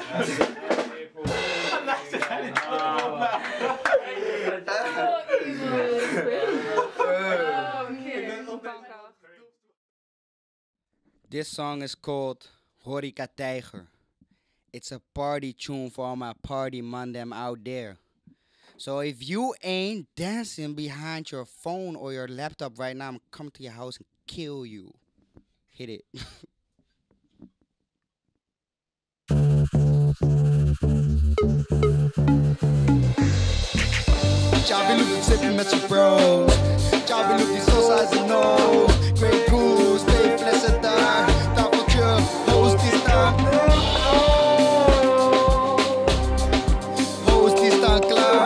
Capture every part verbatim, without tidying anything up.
This song is called Horeca Tijger. It's a party tune for all my party man them out there. So if you ain't dancing behind your phone or your laptop right now, I'm coming to your house and kill you. Hit it. Javi look die sipping met zijn bros. Javi look die salsa uit zijn nose. Grey Goose, twee flessen daar. Tafeltje, host die staan. Host die staan klaar.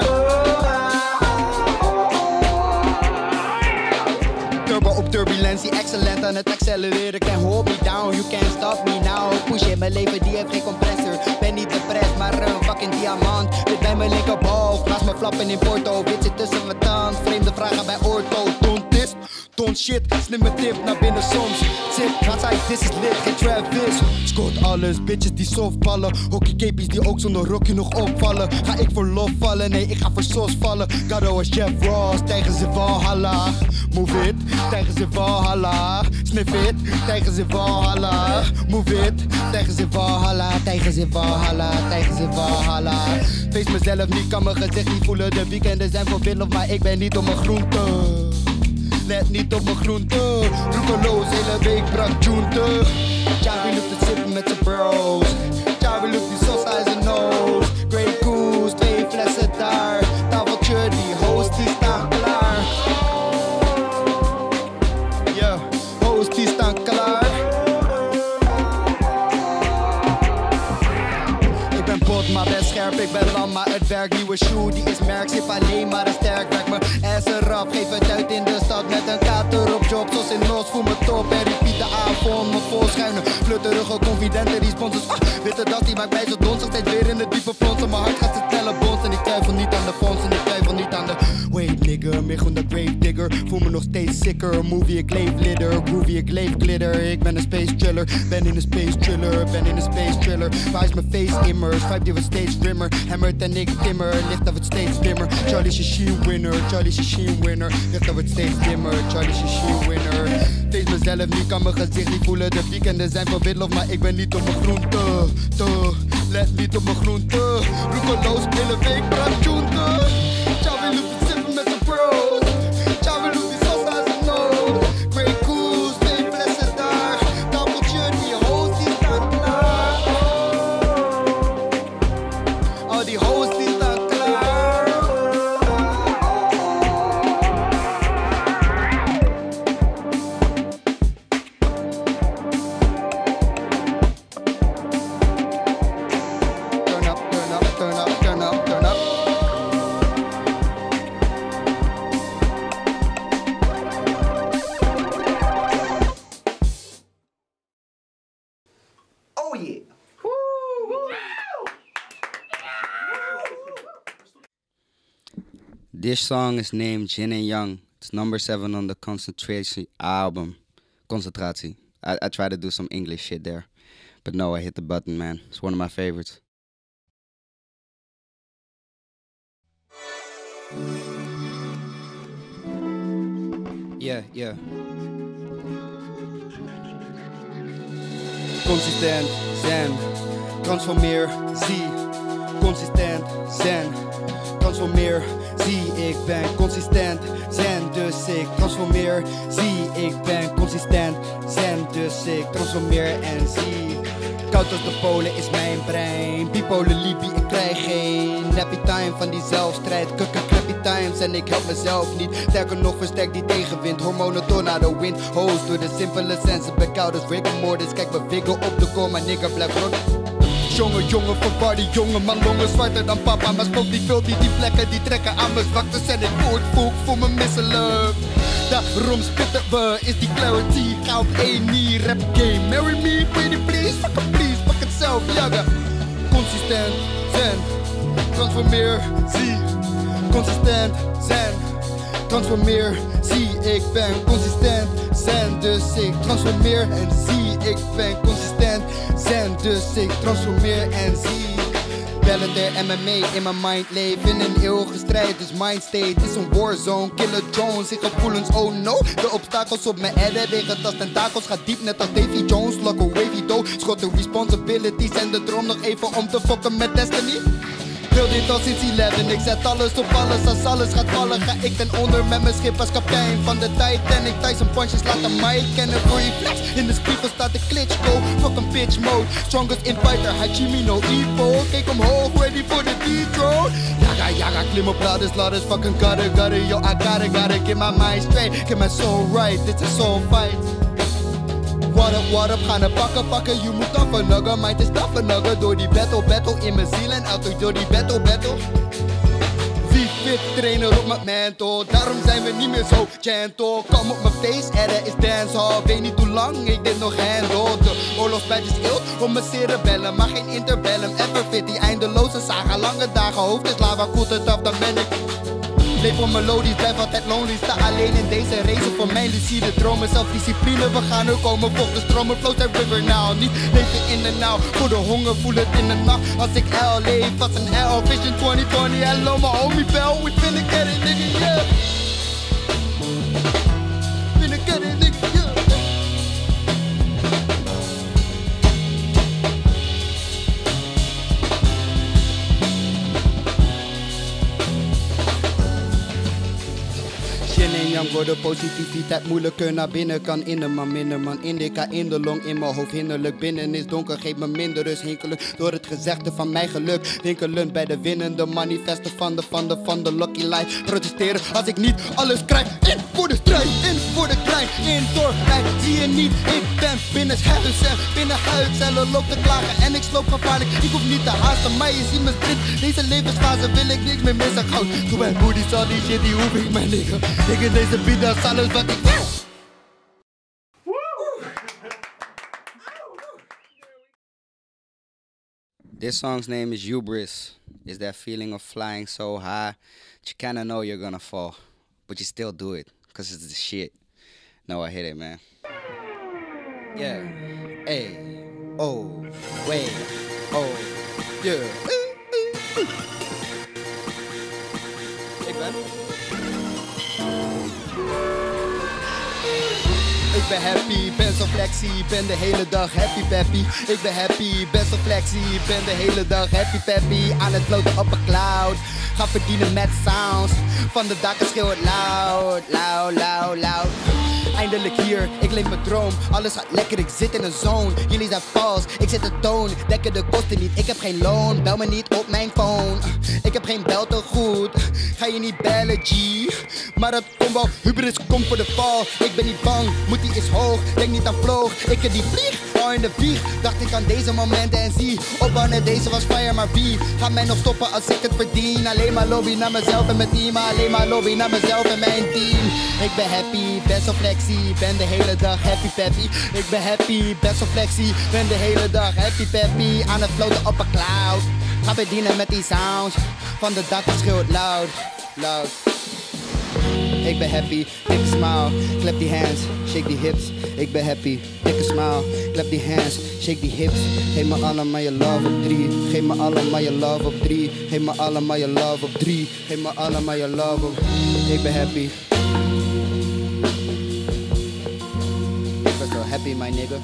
Turbo op turbulentie, excellent aan het accelereren. Can't hold me down, you can't stop me now. Push in mijn leven, die heeft geen compressor. Ben niet depressed, maar een fucking diamant. Dit bij mijn linkerboog, naast me flappen in Porto. Wit zit tussen mijn tand, vreemde vragen bij Orto. Don't this, don't shit, snip mijn tip naar binnen soms. Zit, wat zei, this is lit, geen Travis. Scoort alles, bitches die softballen. Hockeycapies die ook zonder rokje nog opvallen. Ga ik voor lof vallen? Nee, ik ga voor sos vallen. Gado als Jeff Ross, tegen ze Valhalla. Move it, tegen ze Valhalla. Sniff it, tegen ze Valhalla. Move it, tegen ze Valhalla. Tegen ze Valhalla, tegen ze Valhalla. Face mezelf niet, kan mijn gezicht niet voelen. De weekenden zijn voor Willem, maar ik ben niet op mijn groente. Let niet op mijn groente. Roekeloos, hele week brak junte. Javi loopt te sippen met zijn bros. Javi loopt die sauce uit zijn nose. Grey Goose, twee flessen daar. Tafeltje, die host die staan klaar. Yeah, host die staan klaar. Ik ben bot, maar ben scherp, ik ben lam, maar het werkt. Nieuwe shoe, die is merk, zip alleen maar een sterk. Werk me ass eraf, geef het uit in de stad met een kater op job. Zoals in Nos, voel me top en repeat de avond. Me vol schuinen, flutterige, confidente responses. Ah, witte das, die maakt mij zo donsig, steeds weer in de diepe fronsen. Mijn hart gaat ze tellen bons en ik twijfel niet aan de fondsen. Ik twijfel niet aan de wait nigga, meer gewoon de grave digger. Voel me nog steeds sicker, movie ik leef litter. Groovy ik leef glitter, ik ben een space chiller. Ben in een space thriller, ben in een space thriller. Waar is mijn face immers, vibe die wordt steeds grimmer. Hammert en ik timmer, licht dat wordt steeds dimmer. Charlie Sheen winner, Charlie Sheen winner. Licht dat wordt steeds dimmer, Charlie Sheen winner. Face mezelf niet, kan mijn gezicht niet voelen. De weekenden zijn voor witlof, maar ik ben niet op mijn groente. Te, let niet op mijn groente. Roekeloos, hele week brak junte. Charlie loopt te sippen met zijn bros. Charlie loopt die sauce uit zijn nose. Grey Goose, twee flessen daar. Tafeltje, die host die staan klaar. Oh, die host die staan klaar. Turn up, turn up, turn up, turn up, turn up. Oh yeah. This song is named Jin and Yang. It's number seven on the Concentration album. Concentratie. I, I try to do some English shit there. But no, I hit the button, man. It's one of my favorites. Yeah, yeah. Consistent, zen. Transformeer, zie. Consistent, zen. Transformeer, zie. Ik ben consistent, zen. Dus ik transformeer, zie. Ik ben consistent, zen. Dus ik transformeer en zie. Koud als de polen is mijn brein. Bipolen Libi, ik krijg geen nappy time van die zelfstrijd. Kukken crappy times en ik help mezelf niet. Sterker nog, versterk die tegenwind. Hormonen tornado wind. Host door de simpele sensen. Ben koud als rigor mortis. Kijk me wiggle op de kom, maar nigger blijft rot. Jongen, jongen, verwar die jongen. Mijn longen zwarter dan papa. Maar spook die vult niet die plekken. Die trekken aan mijn zwaktes. En ik voel het voel, voel me misselijk. Daarom spitten we, is die clarity. Ga op één nie, rap game. Marry me, pretty please. Fuck it please, fuck het zelf, jaggen. Consistent, zen. Transformeer, zie. Consistent, zen. Transformeer, zie. Ik ben consistent, zen. Dus ik transformeer en zie. Ik ben consistent, zen. dus ik transformeer en zie. Bellator en M M A in mijn mind leef in een eeuwige strijd, dus mindstate is een warzone. Killer Jones, ik gevoelens, oh no. De obstakels op mijn adder wegen als tentakels. Gaat diep net als Davy Jones, lokken wavy dough. Schot de responsibilities en de droom nog even om te fokken met destiny. Wil dit al sinds elf, ik zet alles op alles. Als alles gaat vallen ga ik ten onder met mijn schip als kapitein van de Titanic. Tyson punches laten mij kennen voor je flex. In de spiegel staat de Klitschko, fuck een bitch mode. Strongest in fighter, Hajime no Ippo. Kijk omhoog, ready for the dethrone. Yaga yaga, klim op ladders, ladders, fucking gotta, gotta. Yo, I gotta, gotta get my mind straight, get my soul right, it's a soul fight. What up, what up, gaan er pakken, pakken, je moet taffen, nugger. Mind is taffen, nugger. Door die battle, battle in mijn ziel en auto door die battle, battle. Wie fit, trainer op mijn mentor. Daarom zijn we niet meer zo gentle. Kom op mijn face, er is dancehall. Weet niet hoe lang ik dit nog handle. De oorlogsbijt is ild om mijn cerebellum, maar geen interbellum. Ever fit, die eindeloze saga, lange dagen. Hoofd is lava, koelt het af, dan ben ik. Leef voor melodisch, blijf altijd lonely. Sta alleen in deze race voor mijn lucide dromen. Zelfdiscipline, we gaan er komen. Volg de stromen, flows en river now. Niet leven in de now, voor de honger voel het in de nacht. Als ik L leef, als een L, Vision twintig twintig. Hello my homie Bell, we finna get it nigga, yeah. Finna get it nigga, yeah. Yang worden positiviteit moeilijker naar binnen kan in de man minder man indica in de long in mijn hoofd hinderlijk binnen is donker geeft me minder rust hinkelen door het gezegde van mijn geluk winkelend bij de winnende manifesten van de van de van de lucky life protesteren als ik niet alles krijg in voor de strijd in voor de klein in door mij zie je niet ik ben binnen huis en binnen huidcellen loop te klagen en ik sloop gevaarlijk ik hoef niet te haasten maar je ziet me sprint deze levensfase wil ik niks meer missen goud doe mijn booties al die shit die hoef ik mijn nigga ik in deze beat dat is alles wat ik wil. This song's name is Hubris. Is that feeling of flying so high that you kinda know you're gonna fall, but you still do it, cause it's the shit. No, I hit it, man. Yeah. Hey. Oh. Wait. Oh. Yeah. Ik ben. Ik ben happy, ben zo flexie, ben de hele dag happy peppy. Ik ben happy, ben zo flexie, ben de hele dag happy peppy. Aan het floten op een cloud, ga verdienen met sounds. Van de daken schreeuw het loud, loud, loud, loud. Eindelijk hier, ik leef mijn droom. Alles gaat lekker, ik zit in een zone. Jullie zijn vals, ik zet de toon. Dekken de kosten niet, ik heb geen loon. Bel me niet op mijn phone. Ik heb geen bel te goed. Ga je niet bellen, G. Maar dat komt wel, hubris komt voor de val. Ik ben niet bang, moet die is hoog. Denk niet aan vloog, ik heb die vlieg. Al in de wieg, dacht ik aan deze momenten en zie. Opbouwen, deze was fire, maar wie gaat mij nog stoppen als ik het verdien? Alleen maar lobby naar mezelf en mijn team. Alleen maar lobby naar mezelf en mijn team. Ik ben happy, best wel flexie. Ben de hele dag happy peppy. Ik ben happy, best wel flexie. Ben de hele dag happy peppy. Aan het floten op een cloud. Ga bedienen met die sounds. Van de daken schreeuwt loud, loud. Ik ben happy, dikke smile, clap die hands, shake die hips. Ik ben happy, dikke smile, clap die hands, shake die hips. Geef me allemaal je love op drie, geef me allemaal je love op drie. Geef me allemaal je love op drie, geef me allemaal je love op. Ik ben happy. Ik ben zo happy, my nigga.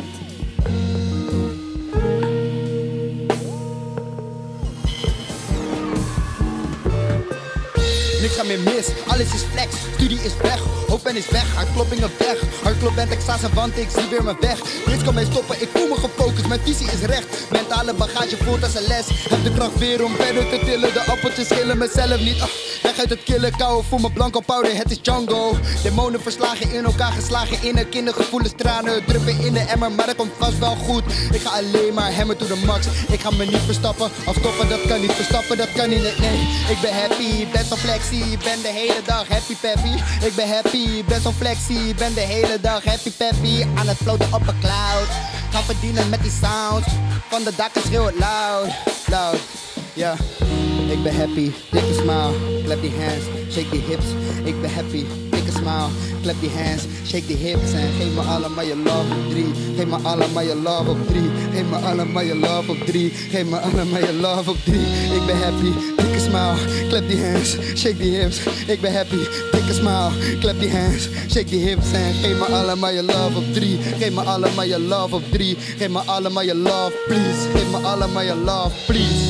Niks gaat meer mis, alles is flex, studie is weg, hoofdpijn is weg, hartkloppingen weg. Hartklop bent extase, want ik zie weer mijn weg. Niks kan mij stoppen, ik voel me gefocust, mijn visie is recht. Mentale bagage voelt als een les, heb de kracht weer om verder te tillen. De appeltjes schillen mezelf niet, ah, weg uit het killen, kou voor mijn blanco powder, het is Django. Demonen verslagen in elkaar, geslagen in een kindergevoelens, tranen druppen in de emmer, maar dat komt vast wel goed. Ik ga alleen maar hammer to the max, ik ga me niet verstappen, afstoppen dat kan niet, verstappen dat kan niet, nee, nee. Ik ben happy, best wel flex. Ben de hele dag happy peppy. Ik ben happy, best wel flexie. Ben de hele dag happy peppy. Aan het floten op een cloud. Ga verdienen met die sounds. Van de daken schreeuwt loud, loud. Ja, yeah. Ik ben happy, dikke smile. Clap die hands, shake die hips. Ik ben happy. dikke smile. Clap die hands, shake die hips en geef me allemaal je love op drie. Geef me allemaal je love op drie. Geef me allemaal je love op drie. Geef me allemaal je love op drie. Ik ben happy, dikke smile. Clap die hands, shake die hips. Ik ben happy, dikke smile. Clap die hands, shake die hips en geef me allemaal je love op drie. Geef me allemaal je love op drie. Geef me allemaal je love, please. Geef me allemaal je love, please.